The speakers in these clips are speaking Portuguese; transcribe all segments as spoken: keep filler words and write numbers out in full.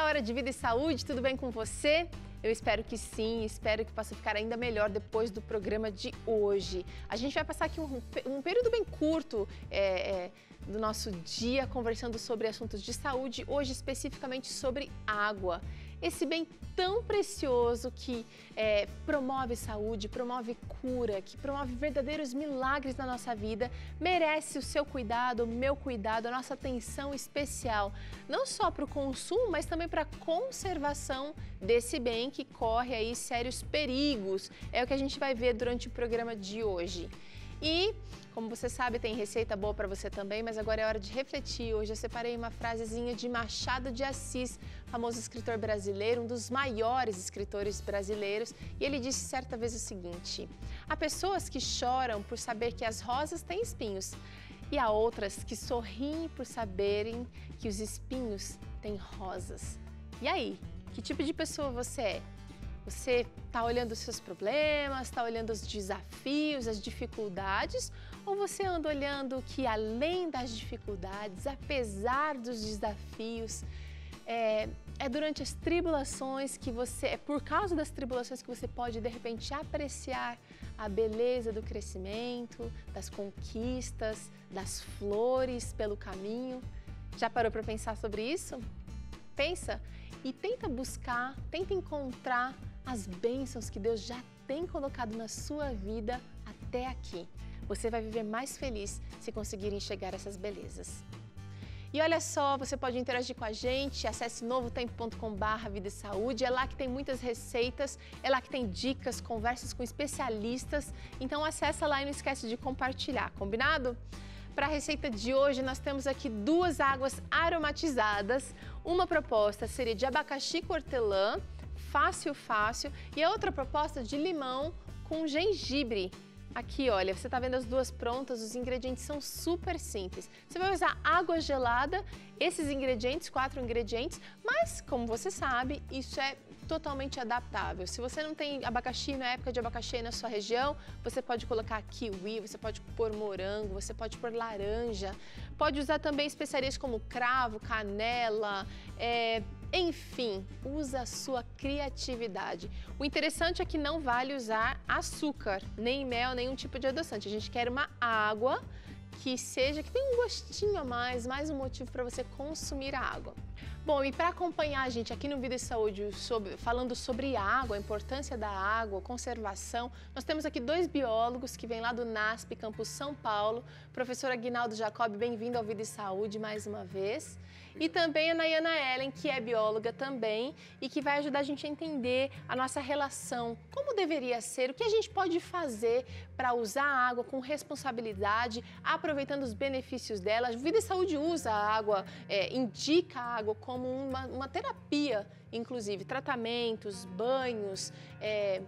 agora de Vida e Saúde, tudo bem com você? Eu espero que sim, espero que possa ficar ainda melhor depois do programa de hoje. A gente vai passar aqui um, um período bem curto é, é, do nosso dia conversando sobre assuntos de saúde, hoje especificamente sobre água. Esse bem tão precioso que é, promove saúde, promove cura, que promove verdadeiros milagres na nossa vida, merece o seu cuidado, o meu cuidado, a nossa atenção especial, não só para o consumo, mas também para a conservação desse bem que corre aí sérios perigos. É o que a gente vai ver durante o programa de hoje. E, como você sabe, tem receita boa para você também, mas agora é hora de refletir. Hoje eu separei uma frasezinha de Machado de Assis, famoso escritor brasileiro, um dos maiores escritores brasileiros, e ele disse certa vez o seguinte: há pessoas que choram por saber que as rosas têm espinhos, e há outras que sorriem por saberem que os espinhos têm rosas. E aí, que tipo de pessoa você é? Você está olhando os seus problemas, está olhando os desafios, as dificuldades, ou você anda olhando que além das dificuldades, apesar dos desafios, é, é durante as tribulações que você, é por causa das tribulações que você pode de repente apreciar a beleza do crescimento, das conquistas, das flores pelo caminho? Já parou para pensar sobre isso? Pensa e tenta buscar, tenta encontrar as bênçãos que Deus já tem colocado na sua vida até aqui. Você vai viver mais feliz se conseguir enxergar essas belezas. E olha só, você pode interagir com a gente, acesse novo tempo ponto com barra vida e saúde, é lá que tem muitas receitas, é lá que tem dicas, conversas com especialistas, então acessa lá e não esquece de compartilhar, combinado? Para a receita de hoje, nós temos aqui duas águas aromatizadas. Uma proposta seria de abacaxi com hortelã, fácil, fácil, e a outra proposta de limão com gengibre. Aqui, olha, você está vendo as duas prontas, os ingredientes são super simples. Você vai usar água gelada, esses ingredientes, quatro ingredientes, mas, como você sabe, isso é totalmente adaptável. Se você não tem abacaxi, na época de abacaxi aí na sua região, você pode colocar kiwi, você pode pôr morango, você pode pôr laranja, pode usar também especiarias como cravo, canela, é, enfim, usa a sua criatividade. O interessante é que não vale usar açúcar, nem mel, nenhum tipo de adoçante. A gente quer uma água que seja, que tenha um gostinho a mais, mais um motivo para você consumir a água. Bom, e para acompanhar a gente aqui no Vida e Saúde, sobre, falando sobre água, a importância da água, conservação, nós temos aqui dois biólogos que vêm lá do NASP, Campus São Paulo. Professor Aguinaldo Jacob, bem-vindo ao Vida e Saúde mais uma vez. E também a Nayana Ellen, que é bióloga também e que vai ajudar a gente a entender a nossa relação, como deveria ser, o que a gente pode fazer para usar a água com responsabilidade, aproveitando os benefícios dela. A Vida e Saúde usa a água, é, indica a água como uma, uma terapia, inclusive tratamentos, banhos, é,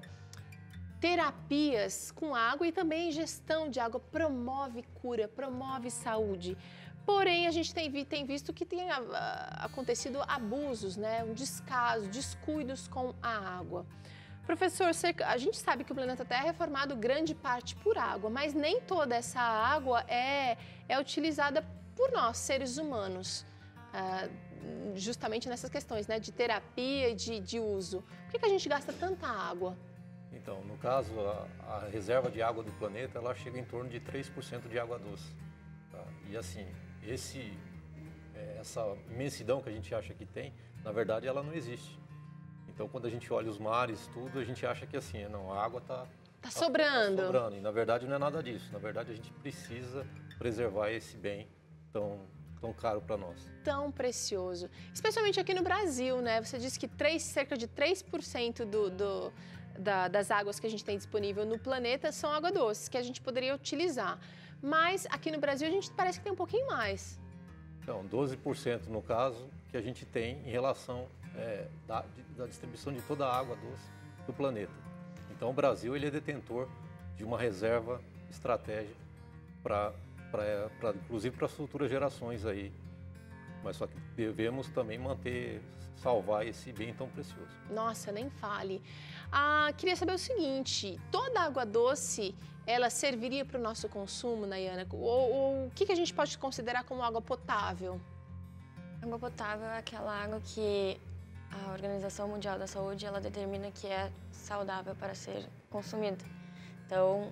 terapias com água e também ingestão de água promove cura, promove saúde. Porém, a gente tem, tem visto que tem a, a, acontecido abusos, né? Um descaso, descuidos com a água. Professor, a gente sabe que o planeta Terra é formado grande parte por água, mas nem toda essa água é, é utilizada por nós, seres humanos, ah, justamente nessas questões, né? De terapia e de, de uso. Por que, que a gente gasta tanta água? Então, no caso, a, a reserva de água do planeta, ela chega em torno de três por cento de água doce. Tá? E assim, esse, essa imensidão que a gente acha que tem, na verdade ela não existe. Então quando a gente olha os mares, tudo, a gente acha que assim, não, a água está tá sobrando. Tá sobrando. E na verdade não é nada disso. Na verdade a gente precisa preservar esse bem tão, tão caro para nós. Tão precioso. Especialmente aqui no Brasil, né? Você disse que três, cerca de três por cento do, do, da, das águas que a gente tem disponível no planeta são água doce, que a gente poderia utilizar. Mas aqui no Brasil a gente parece que tem um pouquinho mais. Então, doze por cento no caso que a gente tem em relação é, da, da distribuição de toda a água doce do planeta. Então, o Brasil ele é detentor de uma reserva estratégica para, inclusive para as futuras gerações aí. Mas só que devemos também manter, salvar esse bem tão precioso. Nossa, nem fale. Ah, queria saber o seguinte, toda água doce, ela serviria para o nosso consumo, Nayana? Ou, ou o que, que a gente pode considerar como água potável? Água potável é aquela água que a Organização Mundial da Saúde, ela determina que é saudável para ser consumida. Então,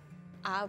a,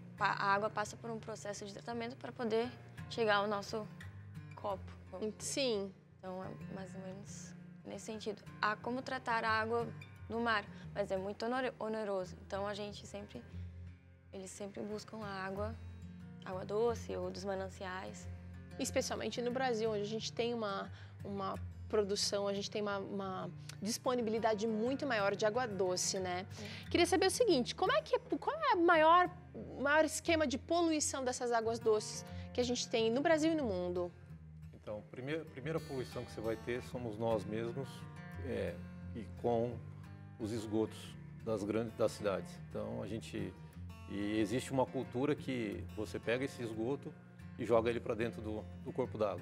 a água passa por um processo de tratamento para poder chegar ao nosso copo. Sim. Então, é mais ou menos nesse sentido. Há como tratar a água do mar, mas é muito oneroso. Então, a gente sempre, eles sempre buscam a água, água doce ou dos mananciais. Especialmente no Brasil, onde a gente tem uma, uma produção, a gente tem uma, uma disponibilidade muito maior de água doce, né? É. Queria saber o seguinte, como é que, qual é o maior, maior esquema de poluição dessas águas doces que a gente tem no Brasil e no mundo? Então, a primeira, primeira poluição que você vai ter somos nós mesmos é, e com os esgotos das grandes das cidades. Então, a gente... E existe uma cultura que você pega esse esgoto e joga ele para dentro do, do corpo d'água.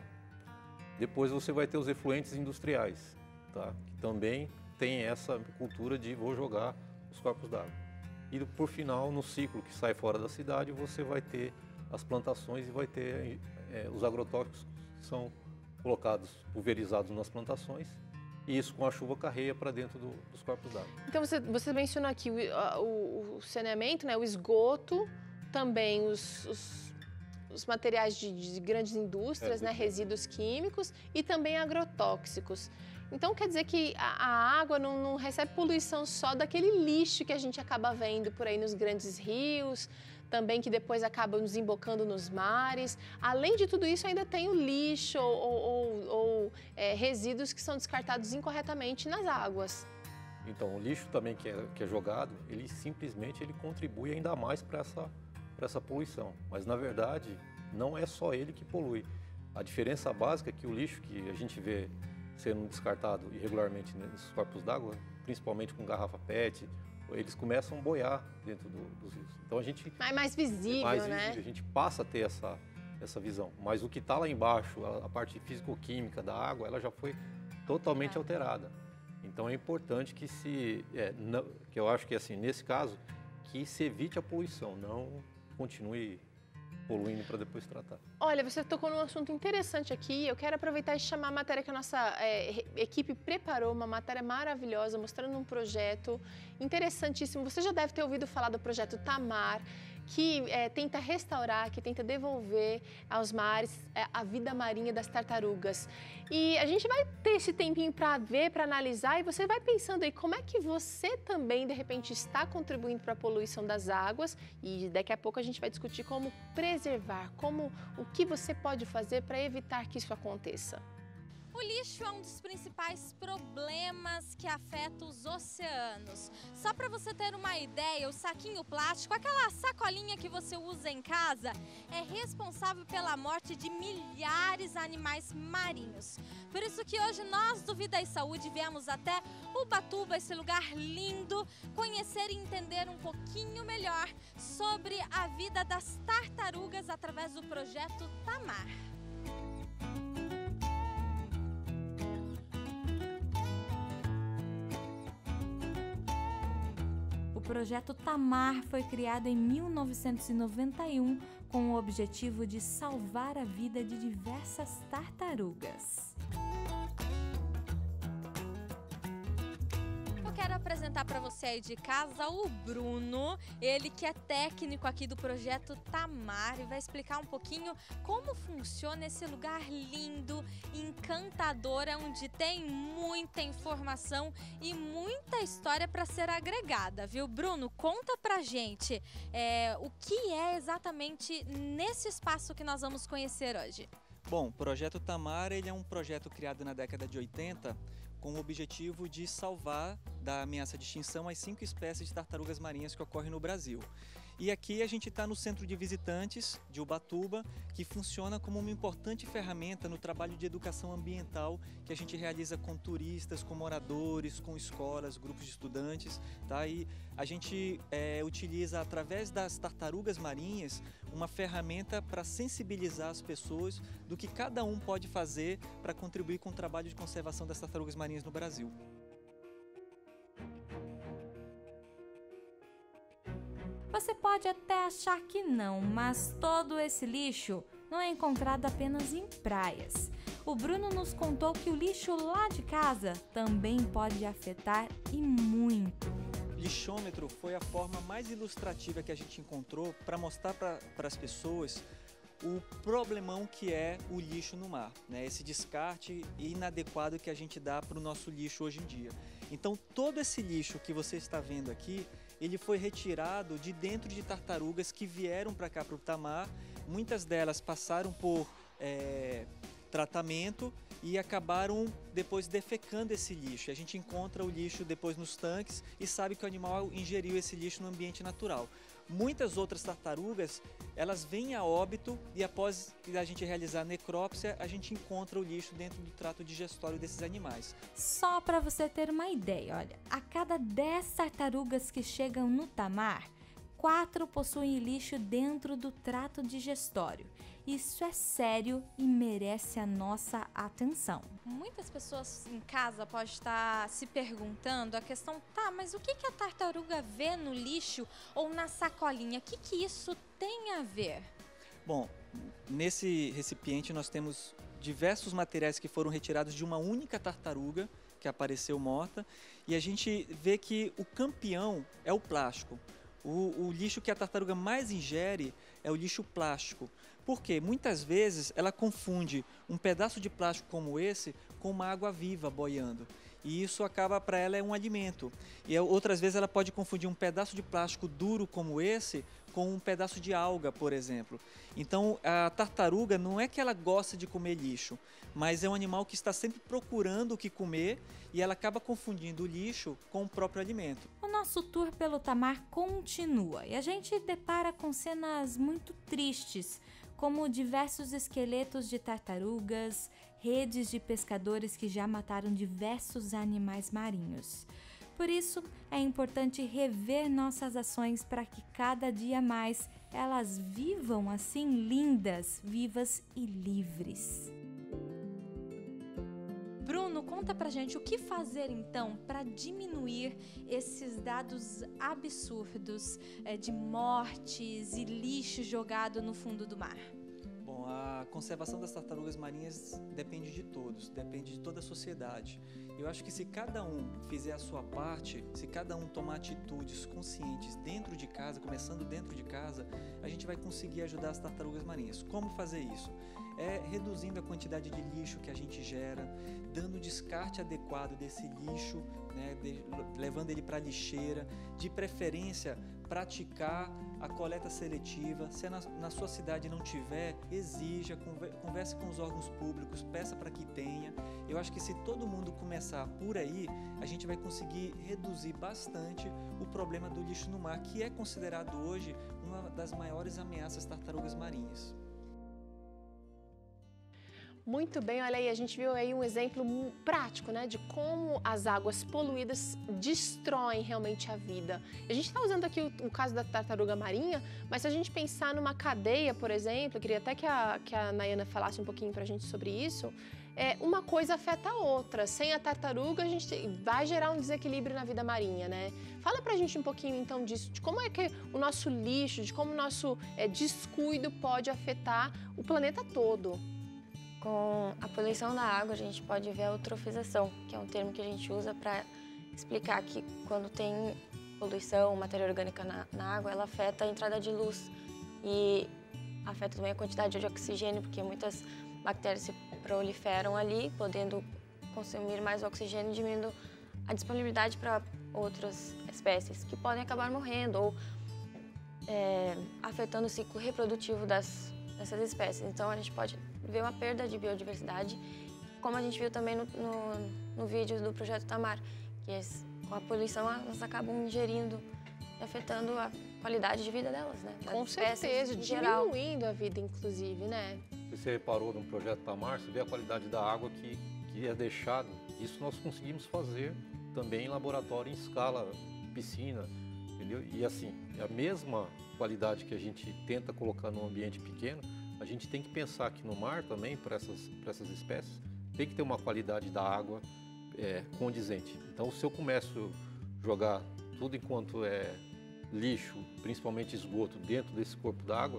Depois você vai ter os efluentes industriais, tá? Que também tem essa cultura de vou jogar os corpos d'água. E por final, no ciclo que sai fora da cidade, você vai ter as plantações e vai ter é, os agrotóxicos que são colocados, pulverizados nas plantações, e isso com a chuva carreia para dentro do, dos corpos d'água. Então você, você mencionou aqui o, o, o saneamento, né, o esgoto, também os, os, os materiais de, de grandes indústrias, é, né, resíduos químicos e também agrotóxicos. Então quer dizer que a, a água não, não recebe poluição só daquele lixo que a gente acaba vendo por aí nos grandes rios, também que depois acabam desembocando nos mares. Além de tudo isso, ainda tem o lixo ou, ou, ou é, resíduos que são descartados incorretamente nas águas. Então, o lixo também que é, que é jogado, ele simplesmente ele contribui ainda mais para essa, para essa poluição. Mas, na verdade, não é só ele que polui. A diferença básica é que o lixo que a gente vê sendo descartado irregularmente nesses corpos d'água, principalmente com garrafa P E T, eles começam a boiar dentro do, dos rios. Então a gente... É mais visível, é mais né? Visível, a gente passa a ter essa, essa visão. Mas o que está lá embaixo, a, a parte físico-química da água, ela já foi totalmente é. alterada. Então é importante que se... É, não, que eu acho que, assim, nesse caso, que se evite a poluição, não continue poluindo para depois tratar. Olha, você tocou num assunto interessante aqui. Eu quero aproveitar e chamar a matéria que a nossa é, equipe preparou, uma matéria maravilhosa, mostrando um projeto interessantíssimo. Você já deve ter ouvido falar do projeto Tamar, que é, tenta restaurar, que tenta devolver aos mares é, a vida marinha das tartarugas. E a gente vai ter esse tempinho para ver, para analisar, e você vai pensando aí como é que você também, de repente, está contribuindo para a poluição das águas, e daqui a pouco a gente vai discutir como preservar, como, o que você pode fazer para evitar que isso aconteça. O lixo é um dos principais problemas que afeta os oceanos. Só para você ter uma ideia, o saquinho plástico, aquela sacolinha que você usa em casa, é responsável pela morte de milhares de animais marinhos. Por isso que hoje nós do Vida e Saúde viemos até Ubatuba, esse lugar lindo, conhecer e entender um pouquinho melhor sobre a vida das tartarugas através do projeto Tamar. O projeto Tamar foi criado em mil novecentos e noventa e um com o objetivo de salvar a vida de diversas tartarugas. Eu quero apresentar para você aí de casa o Bruno, ele que é técnico aqui do projeto Tamar e vai explicar um pouquinho como funciona esse lugar lindo, encantador, onde tem muita informação e muita história para ser agregada, viu? Bruno, conta pra gente é, o que é exatamente nesse espaço que nós vamos conhecer hoje. Bom, o projeto Tamar ele é um projeto criado na década de oitenta com o objetivo de salvar da ameaça de extinção as cinco espécies de tartarugas marinhas que ocorrem no Brasil. E aqui a gente está no Centro de Visitantes de Ubatuba, que funciona como uma importante ferramenta no trabalho de educação ambiental que a gente realiza com turistas, com moradores, com escolas, grupos de estudantes. Tá? E a gente é, utiliza, através das tartarugas marinhas, uma ferramenta para sensibilizar as pessoas do que cada um pode fazer para contribuir com o trabalho de conservação das tartarugas marinhas no Brasil. Você pode até achar que não, mas todo esse lixo não é encontrado apenas em praias. o Bruno nos contou que o lixo lá de casa também pode afetar e muito. Lixômetro foi a forma mais ilustrativa que a gente encontrou para mostrar para as pessoas o problemão que é o lixo no mar, né? Esse descarte inadequado que a gente dá para o nosso lixo hoje em dia. Então, todo esse lixo que você está vendo aqui, ele foi retirado de dentro de tartarugas que vieram para cá, para o Tamar. Muitas delas passaram por é, tratamento e acabaram depois defecando esse lixo. A gente encontra o lixo depois nos tanques e sabe que o animal ingeriu esse lixo no ambiente natural. Muitas outras tartarugas, elas vêm a óbito e após a gente realizar a necrópsia, a gente encontra o lixo dentro do trato digestório desses animais. Só para você ter uma ideia, olha, a cada dez tartarugas que chegam no Tamar, quatro possuem lixo dentro do trato digestório. Isso é sério e merece a nossa atenção. Muitas pessoas em casa podem estar se perguntando a questão, tá, mas o que, que a tartaruga vê no lixo ou na sacolinha? O que, que isso tem a ver? Bom, nesse recipiente nós temos diversos materiais que foram retirados de uma única tartaruga que apareceu morta e a gente vê que o campeão é o plástico. O, o lixo que a tartaruga mais ingere é o lixo plástico. Por quê? Muitas vezes ela confunde um pedaço de plástico como esse com uma água viva boiando. E isso acaba para ela é um alimento. E outras vezes ela pode confundir um pedaço de plástico duro como esse com um pedaço de alga, por exemplo. Então a tartaruga não é que ela gosta de comer lixo, mas é um animal que está sempre procurando o que comer e ela acaba confundindo o lixo com o próprio alimento. O nosso tour pelo Tamar continua e a gente depara com cenas muito tristes, como diversos esqueletos de tartarugas, redes de pescadores que já mataram diversos animais marinhos. Por isso, é importante rever nossas ações para que cada dia mais elas vivam assim lindas, vivas e livres. Bruno, conta pra gente o que fazer então para diminuir esses dados absurdos é, de mortes e lixo jogado no fundo do mar. Bom, a conservação das tartarugas marinhas depende de todos, depende de toda a sociedade. Eu acho que se cada um fizer a sua parte, se cada um tomar atitudes conscientes dentro de casa, começando dentro de casa, a gente vai conseguir ajudar as tartarugas marinhas. Como fazer isso? É reduzindo a quantidade de lixo que a gente gera, dando o descarte adequado desse lixo, né, de, levando ele para a lixeira, de preferência praticar a coleta seletiva. Se na, na sua cidade não tiver, exija, converse com os órgãos públicos, peça para que tenha. Eu acho que se todo mundo começar por aí, a gente vai conseguir reduzir bastante o problema do lixo no mar, que é considerado hoje uma das maiores ameaças às tartarugas marinhas. Muito bem, olha aí, a gente viu aí um exemplo prático, né, de como as águas poluídas destroem realmente a vida. A gente está usando aqui o, o caso da tartaruga marinha, mas se a gente pensar numa cadeia, por exemplo, eu queria até que a, que a Nayana falasse um pouquinho para a gente sobre isso, é, uma coisa afeta a outra. Sem a tartaruga, a gente vai gerar um desequilíbrio na vida marinha, né? Fala pra gente um pouquinho, então, disso, de como é que o nosso lixo, de como o nosso é, descuido pode afetar o planeta todo. Com a poluição da água, a gente pode ver a eutrofização, que é um termo que a gente usa para explicar que quando tem poluição, matéria orgânica na, na água, ela afeta a entrada de luz e afeta também a quantidade de oxigênio, porque muitas bactérias se proliferam ali, podendo consumir mais oxigênio, diminuindo a disponibilidade para outras espécies que podem acabar morrendo ou é, afetando o ciclo reprodutivo das, dessas espécies. Então, a gente pode ver uma perda de biodiversidade, como a gente viu também no, no, no vídeo do Projeto Tamar, que es, com a poluição elas acabam ingerindo e afetando a qualidade de vida delas, né? Das Com certeza, diminuindo a vida, inclusive, né? Se você reparou no Projeto Tamar, você vê a qualidade da água que, que é deixada. Isso nós conseguimos fazer também em laboratório, em escala, piscina, entendeu? E assim, é a mesma qualidade que a gente tenta colocar num ambiente pequeno, a gente tem que pensar que no mar também, para essas, para essas espécies, tem que ter uma qualidade da água é, condizente. Então, se eu começo a jogar tudo enquanto é lixo, principalmente esgoto, dentro desse corpo d'água,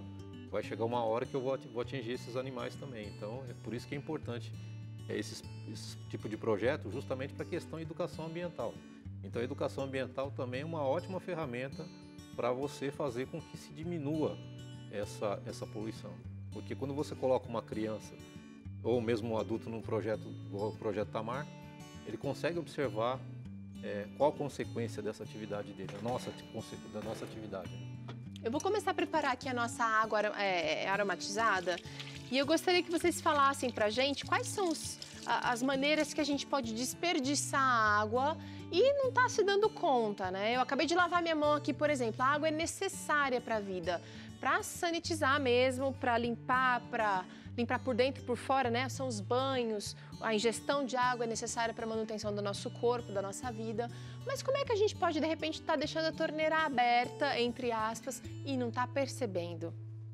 vai chegar uma hora que eu vou, vou atingir esses animais também. Então, é por isso que é importante é, esses, esse tipo de projeto, justamente para a questão de educação ambiental. Então, a educação ambiental também é uma ótima ferramenta para você fazer com que se diminua essa, essa poluição. Porque quando você coloca uma criança ou mesmo um adulto num projeto, igual o Projeto Tamar, ele consegue observar é, qual a consequência dessa atividade dele, a nossa, da nossa atividade. Eu vou começar a preparar aqui a nossa água é, aromatizada e eu gostaria que vocês falassem pra gente quais são os, a, as maneiras que a gente pode desperdiçar a água e não tá se dando conta, né? Eu acabei de lavar minha mão aqui, por exemplo, a água é necessária para a vida, para sanitizar mesmo, para limpar, para limpar por dentro e por fora, né? São os banhos, a ingestão de água é necessária para a manutenção do nosso corpo, da nossa vida. Mas como é que a gente pode, de repente, estar tá deixando a torneira aberta, entre aspas, e não tá percebendo?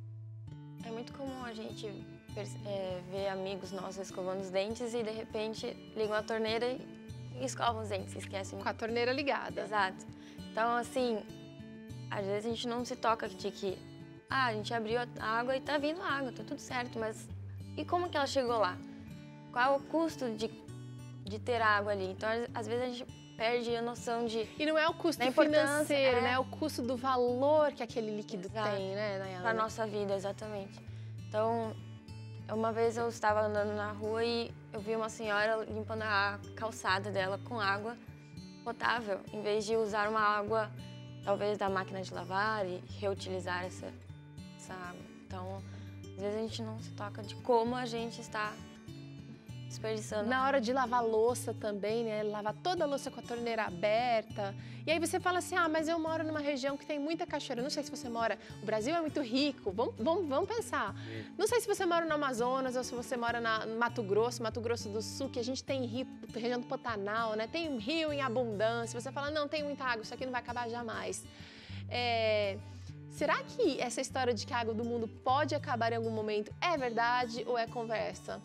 É muito comum a gente é, ver amigos nossos escovando os dentes e, de repente, ligam a torneira e escovam os dentes, esquecem. Com a torneira ligada. Exato. Então, assim, às vezes a gente não se toca de que ah, a gente abriu a água e tá vindo água, tá tudo certo, mas e como que ela chegou lá? Qual é o custo de, de ter água ali? Então, às vezes a gente perde a noção de... E não é o custo financeiro, é... né? É o custo do valor que aquele líquido Exato. Tem, né, Nayana? Para a nossa vida, exatamente. Então, uma vez eu estava andando na rua e eu vi uma senhora limpando a calçada dela com água potável, em vez de usar uma água, talvez, da máquina de lavar e reutilizar essa, essa água. Então, às vezes a gente não se toca de como a gente está desperdiçando. Na hora de lavar louça também, né? Lavar toda a louça com a torneira aberta. E aí você fala assim, ah, mas eu moro numa região que tem muita cachoeira. Não sei se você mora... O Brasil é muito rico. Vamos, vamos, vamos pensar. Sim. Não sei se você mora no Amazonas ou se você mora na, no Mato Grosso, Mato Grosso do Sul, que a gente tem rio, região do Pantanal, né? Tem rio em abundância. Você fala, não, tem muita água, isso aqui não vai acabar jamais. É... Será que essa história de que a água do mundo pode acabar em algum momento é verdade ou é conversa?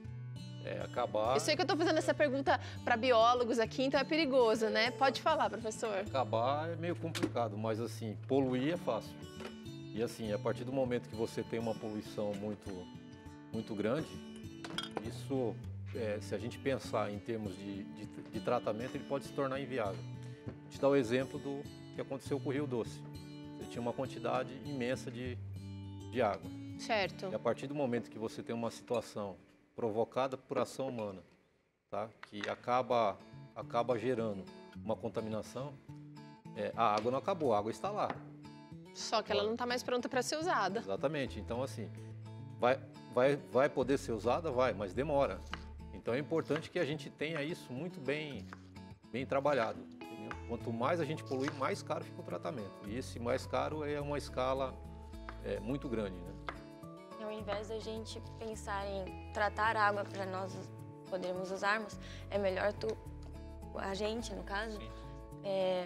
É, acabar... Eu sei que eu estou fazendo essa pergunta para biólogos aqui, então é perigoso, né? Pode falar, professor. Acabar é meio complicado, mas assim, poluir é fácil. E assim, a partir do momento que você tem uma poluição muito, muito grande, isso, é, se a gente pensar em termos de, de, de tratamento, ele pode se tornar inviável. Vou te dar o exemplo do que aconteceu com o Rio Doce. Você tinha uma quantidade imensa de, de água. Certo. E a partir do momento que você tem uma situação provocada por ação humana, tá? Que acaba, acaba gerando uma contaminação, é, a água não acabou, a água está lá. Só que ela não está mais pronta para ser usada. Exatamente. Então, assim, vai, vai, vai poder ser usada? Vai, mas demora. Então, é importante que a gente tenha isso muito bem, bem trabalhado. Entendeu? Quanto mais a gente poluir, mais caro fica o tratamento. E esse mais caro é uma escala é, muito grande, né? Ao invés da gente pensar em tratar água para nós podermos usarmos, é melhor tu, a gente, no caso, é,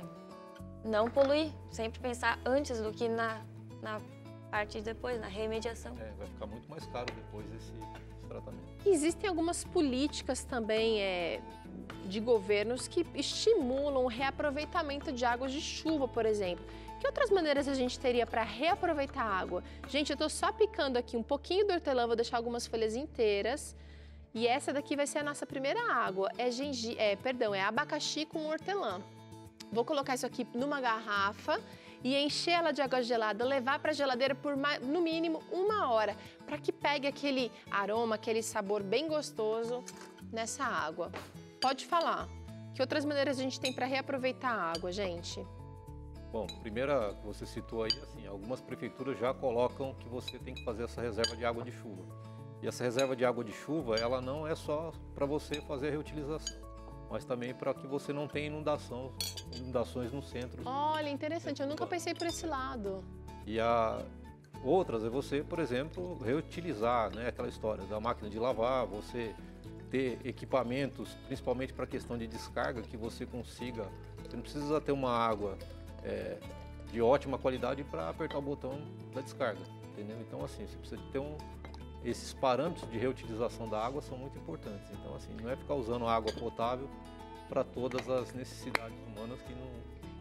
não poluir. Sempre pensar antes do que na, na parte de depois, na remediação. É, vai ficar muito mais caro depois esse, esse tratamento. Existem algumas políticas também é, de governos que estimulam o reaproveitamento de águas de chuva, por exemplo. Que outras maneiras a gente teria para reaproveitar a água? Gente, eu estou só picando aqui um pouquinho do hortelã, vou deixar algumas folhas inteiras. E essa daqui vai ser a nossa primeira água. É, gengi... é, perdão, é abacaxi com hortelã. Vou colocar isso aqui numa garrafa e encher ela de água gelada, levar para a geladeira por no mínimo uma hora, para que pegue aquele aroma, aquele sabor bem gostoso nessa água. Pode falar. Que outras maneiras a gente tem para reaproveitar a água, gente? Bom, primeira que você citou aí, assim, algumas prefeituras já colocam que você tem que fazer essa reserva de água de chuva. E essa reserva de água de chuva, ela não é só para você fazer a reutilização, mas também para que você não tenha inundação, inundações no centro. Olha, interessante, eu nunca pensei por esse lado. E a outras é você, por exemplo, reutilizar, né, aquela história da máquina de lavar, você ter equipamentos, principalmente para a questão de descarga, que você consiga, você não precisa ter uma água É, de ótima qualidade para apertar o botão da descarga, entendeu? Então, assim, você precisa ter um... Esses parâmetros de reutilização da água são muito importantes. Então, assim, não é ficar usando água potável para todas as necessidades humanas que não...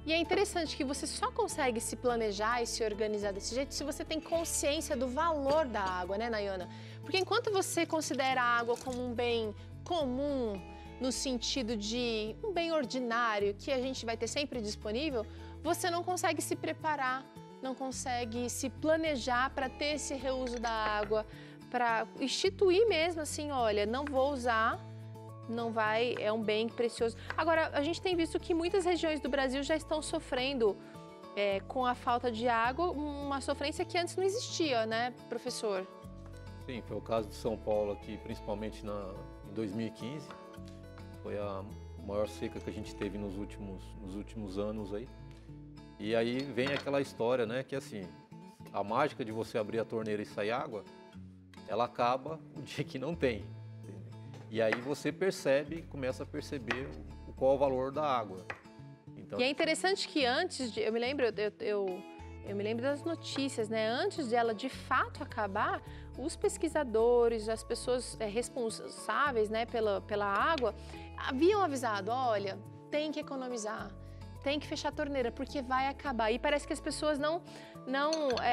E é interessante que você só consegue se planejar e se organizar desse jeito se você tem consciência do valor da água, né, Nayana? Porque enquanto você considera a água como um bem comum, no sentido de um bem ordinário, que a gente vai ter sempre disponível, você não consegue se preparar, não consegue se planejar para ter esse reuso da água, para instituir mesmo assim, olha, não vou usar, não vai, é um bem precioso. Agora, a gente tem visto que muitas regiões do Brasil já estão sofrendo é, com a falta de água, uma sofrência que antes não existia, né, professor? Sim, foi o caso de São Paulo aqui, principalmente na, em dois mil e quinze. Foi a maior seca que a gente teve nos últimos, nos últimos anos aí. E aí vem aquela história, né, que assim, a mágica de você abrir a torneira e sair água, ela acaba o dia que não tem. E aí você percebe, começa a perceber o, qual é o valor da água. Então, e é interessante que antes, de, eu me lembro, eu, eu, eu me lembro das notícias, né? Antes de ela de fato acabar, os pesquisadores, as pessoas é, responsáveis, né, pela, pela água, haviam avisado, olha, tem que economizar, tem que fechar a torneira, porque vai acabar. E parece que as pessoas não, não,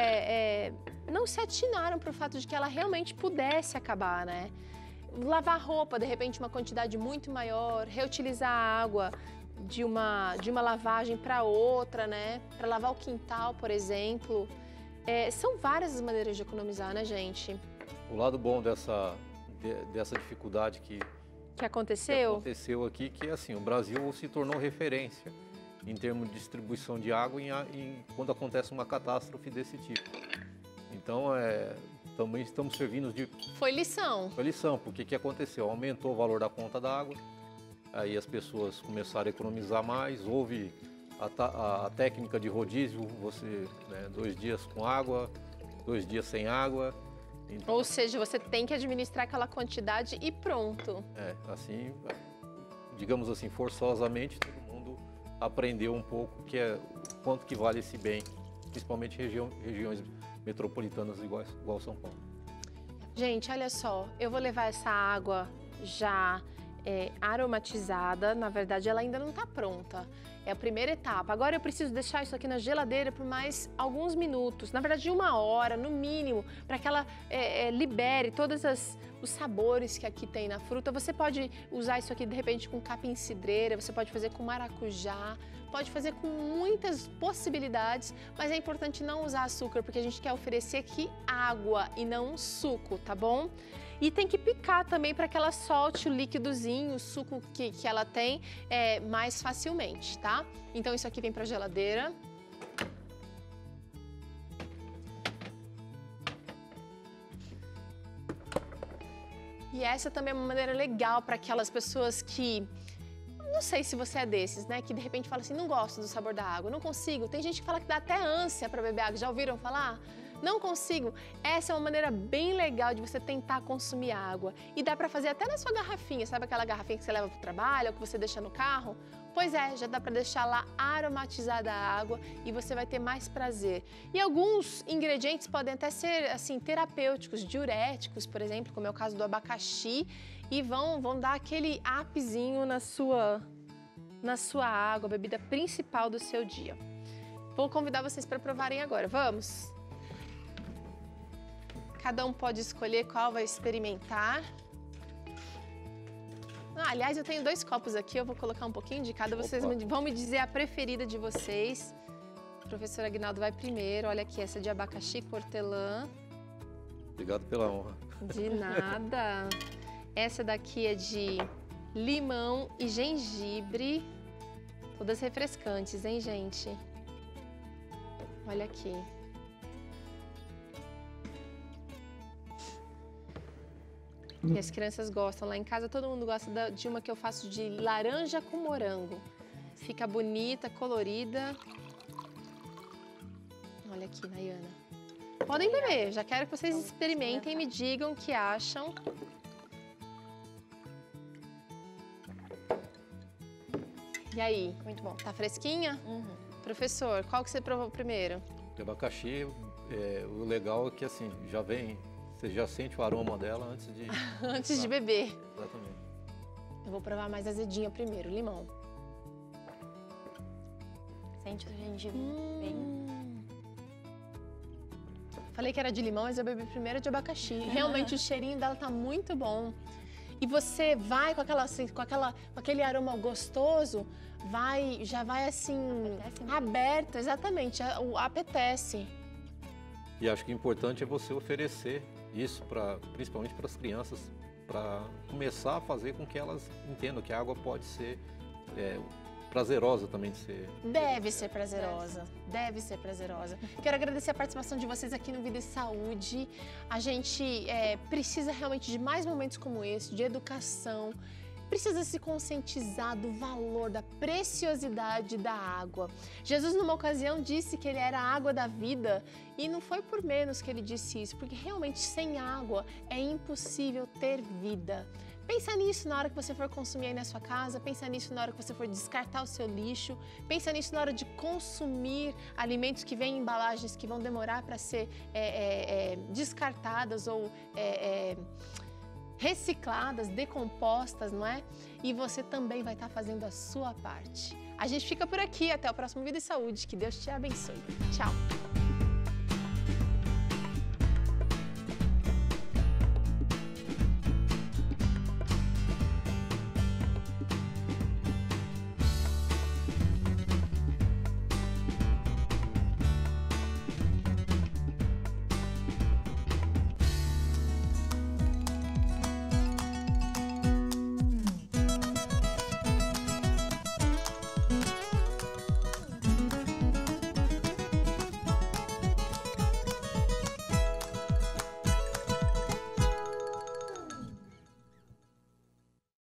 é, é, não se atinaram para o fato de que ela realmente pudesse acabar, né? Lavar roupa, de repente, uma quantidade muito maior, reutilizar a água de uma, de uma lavagem para outra, né? Para lavar o quintal, por exemplo. É, são várias as maneiras de economizar, né, gente? O lado bom dessa, de, dessa dificuldade que, que aconteceu? que aconteceu aqui, que assim, o Brasil se tornou referência em termos de distribuição de água em, em, quando acontece uma catástrofe desse tipo. Então, é, também estamos servindo de... Foi lição. Foi lição, porque o que aconteceu? Aumentou o valor da conta da água, aí as pessoas começaram a economizar mais, houve a, a, a técnica de rodízio, você, né, dois dias com água, dois dias sem água. Então, ou seja, você tem que administrar aquela quantidade e pronto. É, assim, digamos assim, forçosamente, todo mundo aprendeu um pouco que é, quanto que vale esse bem, principalmente região, regiões metropolitanas igual, igual São Paulo. Gente, olha só, eu vou levar essa água já é, aromatizada, na verdade ela ainda não está pronta, é a primeira etapa. Agora eu preciso deixar isso aqui na geladeira por mais alguns minutos, na verdade uma hora no mínimo, para que ela é, é, libere todos as, os sabores que aqui tem na fruta. Você pode usar isso aqui de repente com capim-cidreira, você pode fazer com maracujá, pode fazer com muitas possibilidades, mas é importante não usar açúcar, porque a gente quer oferecer aqui água e não um suco, tá bom? E tem que picar também para que ela solte o líquidozinho, o suco que, que ela tem é, mais facilmente, tá? Então isso aqui vem para a geladeira. E essa também é uma maneira legal para aquelas pessoas que... Não sei se você é desses, né? Que de repente fala assim, não gosto do sabor da água, não consigo. Tem gente que fala que dá até ânsia para beber água. Já ouviram falar? Não consigo. Essa é uma maneira bem legal de você tentar consumir água. E dá para fazer até na sua garrafinha. Sabe aquela garrafinha que você leva para o trabalho ou que você deixa no carro? Pois é, já dá para deixar lá aromatizada a água e você vai ter mais prazer. E alguns ingredientes podem até ser assim terapêuticos, diuréticos, por exemplo, como é o caso do abacaxi, e vão, vão dar aquele upzinho na sua, na sua água, a bebida principal do seu dia. Vou convidar vocês para provarem agora, vamos? Cada um pode escolher qual vai experimentar. Ah, aliás, eu tenho dois copos aqui, eu vou colocar um pouquinho de cada. Vocês me, vão me dizer a preferida de vocês. O professor Aguinaldo vai primeiro. Olha aqui, essa de abacaxi com hortelã. Obrigado pela honra. De nada. Essa daqui é de limão e gengibre. Todas refrescantes, hein, gente? Olha aqui. E as crianças gostam. Lá em casa todo mundo gosta de uma que eu faço de laranja com morango. Fica bonita, colorida. Olha aqui, Nayana. Podem beber. Já quero que vocês experimentem e me digam o que acham. E aí? Muito bom. Tá fresquinha? Uhum. Professor, qual que você provou primeiro? O abacaxi, é, o legal é que assim, já vem... Você já sente o aroma dela antes de... Antes de beber. Exatamente. Eu vou provar mais azedinha primeiro, limão. Sente o gengibre Hum. bem... Falei que era de limão, mas eu bebi primeiro de abacaxi. Realmente o cheirinho dela tá muito bom. E você vai com aquela, assim, com aquela, com aquele aroma gostoso, vai, já vai assim Apetece, né? aberto, exatamente, a- o apetece. E acho que o importante é você oferecer isso para, principalmente para as crianças, para começar a fazer com que elas entendam que a água pode ser é, prazerosa também de ser. Deve ser prazerosa, deve ser prazerosa. Quero agradecer a participação de vocês aqui no Vida e Saúde. A gente é, precisa realmente de mais momentos como esse, de educação. Precisa se conscientizar do valor, da preciosidade da água. Jesus, numa ocasião, disse que ele era a água da vida e não foi por menos que ele disse isso, porque realmente sem água é impossível ter vida. Pensa nisso na hora que você for consumir aí na sua casa, pensa nisso na hora que você for descartar o seu lixo, pensa nisso na hora de consumir alimentos que vêm em embalagens que vão demorar para ser é, é, é, descartadas ou é, é, recicladas, decompostas, não é? E você também vai estar fazendo a sua parte. A gente fica por aqui, até o próximo Vida e Saúde, que Deus te abençoe. Tchau!